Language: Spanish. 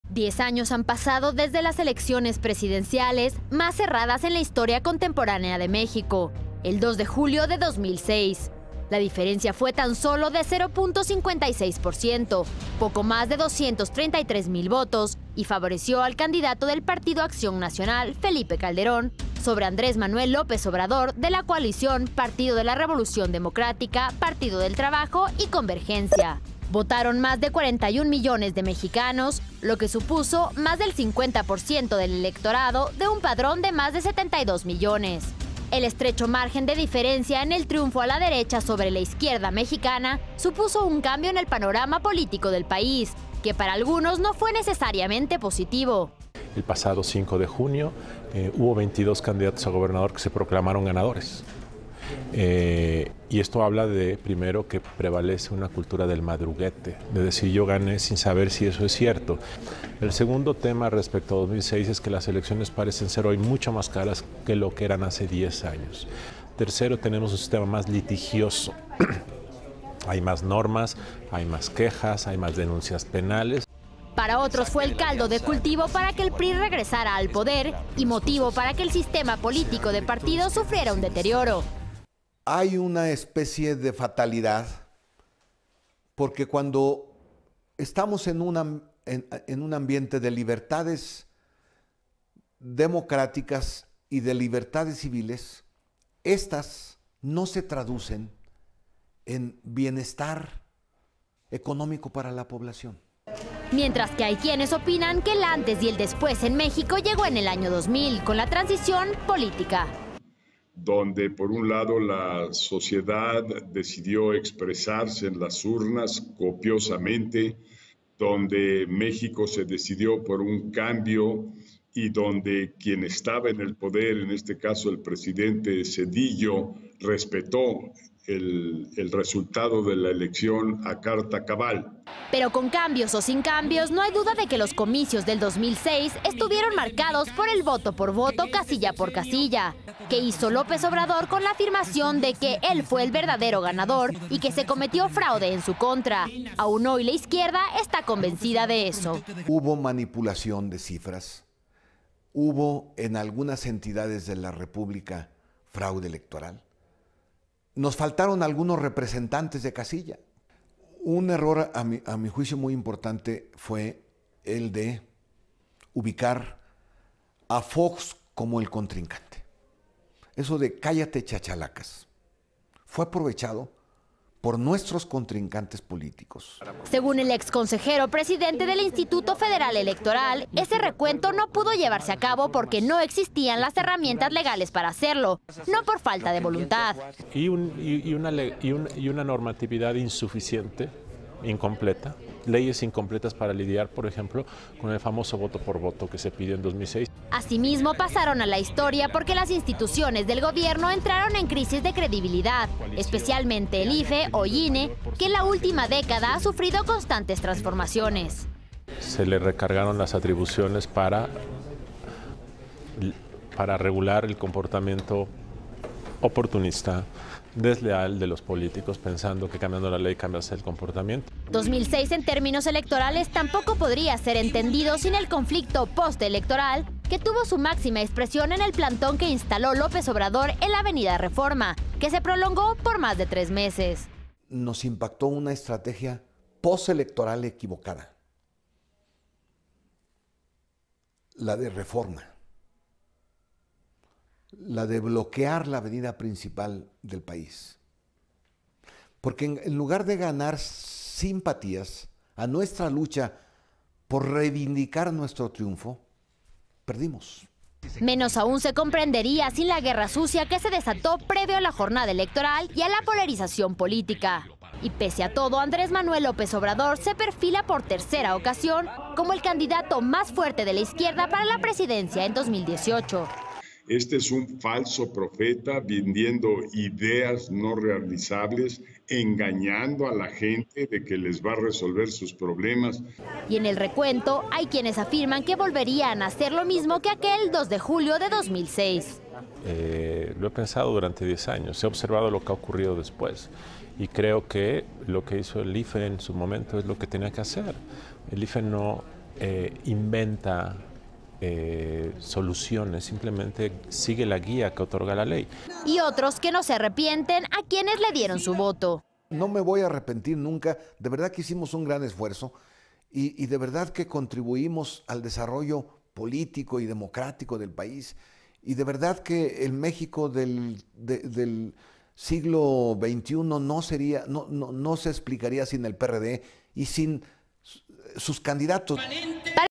10 años han pasado desde las elecciones presidenciales más cerradas en la historia contemporánea de México, el 2 de julio de 2006. La diferencia fue tan solo de 0.56%, poco más de 233,000 votos, y favoreció al candidato del Partido Acción Nacional, Felipe Calderón, sobre Andrés Manuel López Obrador de la coalición Partido de la Revolución Democrática, Partido del Trabajo y Convergencia. Votaron más de 41 millones de mexicanos, lo que supuso más del 50% del electorado de un padrón de más de 72 millones. El estrecho margen de diferencia en el triunfo a la derecha sobre la izquierda mexicana supuso un cambio en el panorama político del país, que para algunos no fue necesariamente positivo. El pasado 5 de junio hubo 22 candidatos a gobernador que se proclamaron ganadores. Y esto habla de, primero, que prevalece una cultura del madruguete, de decir yo gané sin saber si eso es cierto. El segundo tema respecto a 2006 es que las elecciones parecen ser hoy mucho más caras que lo que eran hace 10 años. Tercero, tenemos un sistema más litigioso. Hay más normas, hay más quejas, hay más denuncias penales. Para otros fue el caldo de cultivo para que el PRI regresara al poder y motivo para que el sistema político de partidos sufriera un deterioro. Hay una especie de fatalidad, porque cuando estamos en un ambiente de libertades democráticas y de libertades civiles, estas no se traducen en bienestar económico para la población. Mientras que hay quienes opinan que el antes y el después en México llegó en el año 2000, con la transición política. Donde por un lado la sociedad decidió expresarse en las urnas copiosamente, donde México se decidió por un cambio y donde quien estaba en el poder, en este caso el presidente Zedillo, respetó el resultado de la elección a carta cabal. Pero con cambios o sin cambios, no hay duda de que los comicios del 2006 estuvieron marcados por el voto por voto, casilla por casilla, que hizo López Obrador con la afirmación de que él fue el verdadero ganador y que se cometió fraude en su contra. Aún hoy la izquierda está convencida de eso. Hubo manipulación de cifras, hubo en algunas entidades de la República fraude electoral. Nos faltaron algunos representantes de casilla. Un error a mi juicio muy importante fue el de ubicar a Fox como el contrincante. Eso de cállate chachalacas fue aprovechado por nuestros contrincantes políticos. Según el exconsejero presidente del Instituto Federal Electoral, ese recuento no pudo llevarse a cabo porque no existían las herramientas legales para hacerlo, no por falta de voluntad. Y una normatividad insuficiente, incompleta, leyes incompletas para lidiar, por ejemplo, con el famoso voto por voto que se pidió en 2006. Asimismo, pasaron a la historia porque las instituciones del gobierno entraron en crisis de credibilidad, especialmente el IFE o INE, que en la última década ha sufrido constantes transformaciones. Se le recargaron las atribuciones para regular el comportamiento oportunista, desleal de los políticos, pensando que cambiando la ley cambias el comportamiento. 2006 en términos electorales tampoco podría ser entendido sin el conflicto postelectoral que tuvo su máxima expresión en el plantón que instaló López Obrador en la Avenida Reforma, que se prolongó por más de 3 meses. Nos impactó una estrategia postelectoral equivocada, la de Reforma, la de bloquear la avenida principal del país. Porque en lugar de ganar simpatías a nuestra lucha por reivindicar nuestro triunfo, perdimos. Menos aún se comprendería sin la guerra sucia que se desató previo a la jornada electoral y a la polarización política. Y pese a todo, Andrés Manuel López Obrador se perfila por tercera ocasión como el candidato más fuerte de la izquierda para la presidencia en 2018. Este es un falso profeta vendiendo ideas no realizables, engañando a la gente de que les va a resolver sus problemas. Y en el recuento hay quienes afirman que volverían a hacer lo mismo que aquel 2 de julio de 2006. Lo he pensado durante 10 años, he observado lo que ha ocurrido después y creo que lo que hizo el IFE en su momento es lo que tenía que hacer. El IFE no inventa soluciones, simplemente sigue la guía que otorga la ley. Y otros que no se arrepienten a quienes le dieron su voto. No me voy a arrepentir nunca, de verdad que hicimos un gran esfuerzo y de verdad que contribuimos al desarrollo político y democrático del país. Y de verdad que el México del siglo XXI no se explicaría sin el PRD y sin sus candidatos.